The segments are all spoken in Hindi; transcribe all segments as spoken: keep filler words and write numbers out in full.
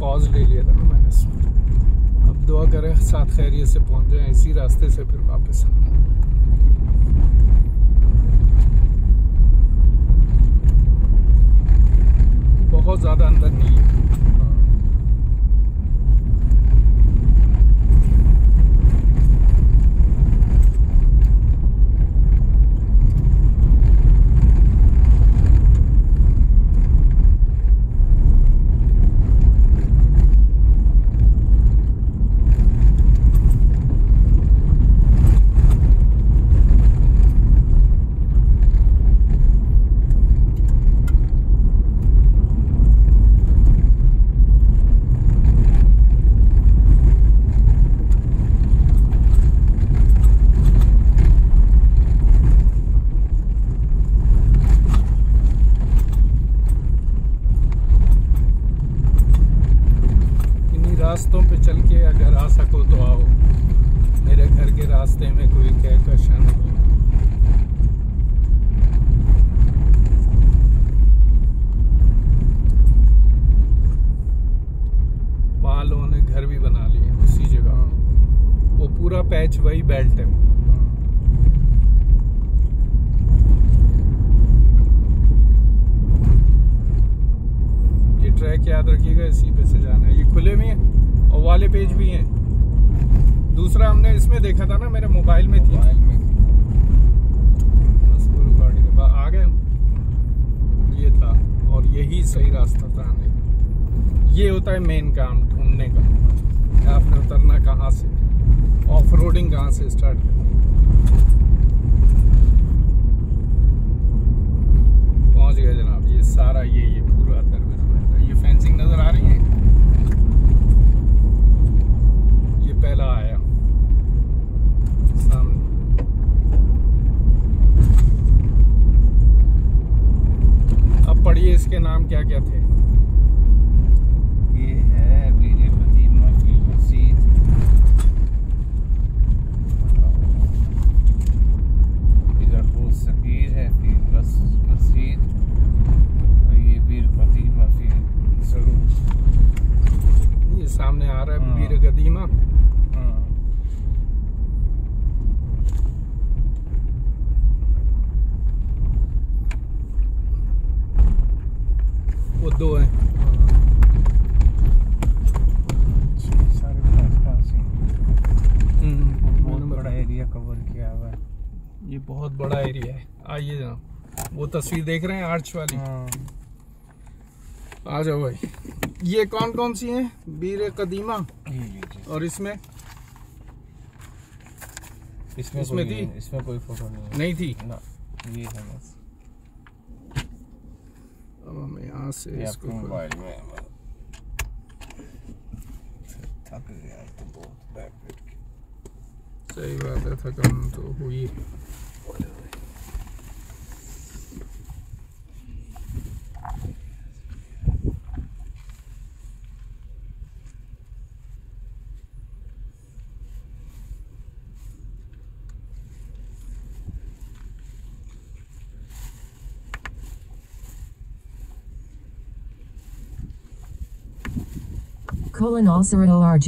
पॉज ले लिया था ना मैंने। अब दुआ करें साथ खैरियत से पहुंच जाए, इसी रास्ते से फिर वापस आना। बहुत ज़्यादा अंदर नहीं है। रास्तों पे चल के अगर आ सको तो आओ, मेरे घर के रास्ते में कोई कहकशा नहीं। वहाँ लोगों ने घर भी बना लिए उसी जगह, वो पूरा पैच वही बेल्ट है। ये ट्रैक याद रखिएगा, इसी पे से जाना है। ये खुले भी हैं और वाले पेज भी हैं। दूसरा हमने इसमें देखा था ना, मेरे मोबाइल में थी, मोबाइल में थी। बस वो रिकॉर्डिंग के बाद आ गए हम। ये था और यही सही रास्ता था आने का। ये होता है मेन काम ढूंढने का, आपने उतरना कहाँ से, ऑफ रोडिंग कहाँ से स्टार्ट करनी। पहुँच गए जनाब। ये सारा ये ये पूरा दरवाजा, ये फेंसिंग नजर आ रही है। पहला आया सामने। अब पढ़िए इसके नाम क्या क्या थे। ये है वीर कदीमा की मस्जिद, इधर बहुत सगीर है फिर बस मस्जिद, और ये वीर कदीमा फिर जरूर। ये सामने आ रहा है वीर कदीमा। वो दो हैं। सारे पास पास ही बहुत बड़ा एरिया कवर किया हुआ है। ये बहुत बड़ा एरिया है। आइए जनाब, वो तस्वीर देख रहे हैं आर्च वाली, आ जाओ भाई। ये कौन कौन सी हैं? वीर कदीमा। और इसमें इसमें इसमें कोई थी? इसमें कोई फोटो नहीं नहीं थी ना, ये है बस। अब हम यहाँ से इसको मोबाइल में थक गया तो बहुत बैक पेट की। सही बात है, थकान तो हुई। Colonosaurid org.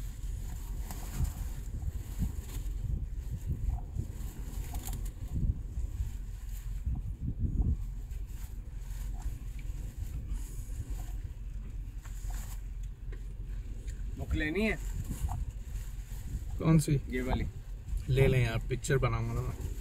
बुक लेनी है? कौन सी? ये वाली ले लें यार, पिक्चर बनाऊंगा ना मैं।